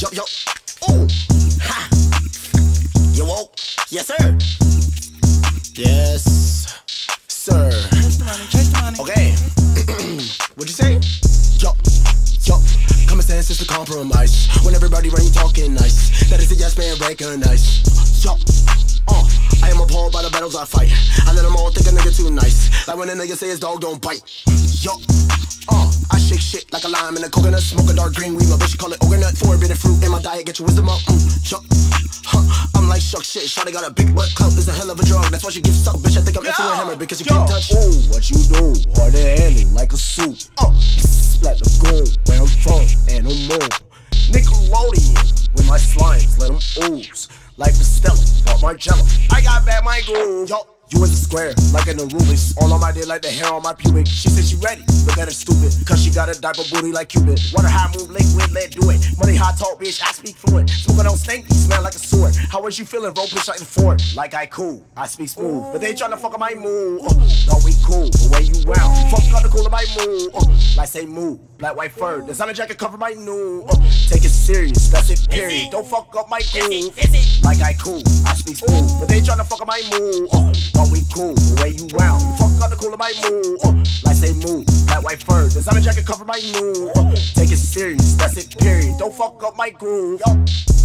yo. Ooh, ha. You woke? Yes, sir. Yes, sir. Chase the money. Okay. What'd you say? Yo, yo. Common sense is the compromise. When everybody around you talking nice, that is a yes man recognize. Yo, I am appalled by the battles I fight. I let them all think a nigga too nice. Like when a nigga say his dog don't bite. Yo, I shake shit like a lime in a coconut. Smoke a dark green weed, my bitch call it ogre nut. Forbidden fruit in my diet, get your wisdom up. Yo, I'm like shucks shit. Shawty got a big butt. Clout is a hell of a drug. That's why she gives suck, bitch. I think I'm into a hammer because you can't touch. Ooh, what you do? Hard to handle like a suit. Splat the goon, where I'm from, and I'm more. Nickelodeon, with my slimes, let them ooze. Like the Stella, bought Margiela. I got back my groove. Yo, you was a square, like in the Rubik. All on my dick, like the hair on my pubic. She said she ready, look at her stupid. Cause she got a diaper booty like Cupid. Water high move, liquid, let do it. Money high talk, bitch, I speak fluent. Smoking on stinky, smell like a sword. How was you feeling, bro? Bitch, like the Ford. Like I cool, I speak smooth. But they tryna fuck up my mood. Thought we cool, but where you round? Fuck up the cool of my mood. Like say move, black white fur. Designer jacket cover my nude. Take it serious, that's it, period. Don't fuck up my groove. Like I cool, I speak smooth. But they tryna fuck up my mood. Thought we cool, but where you round? Fuck up the cool of my mood. Like say move, black white fur. Designer jacket cover my nude. Take it serious, that's it, period. Don't fuck up my groove.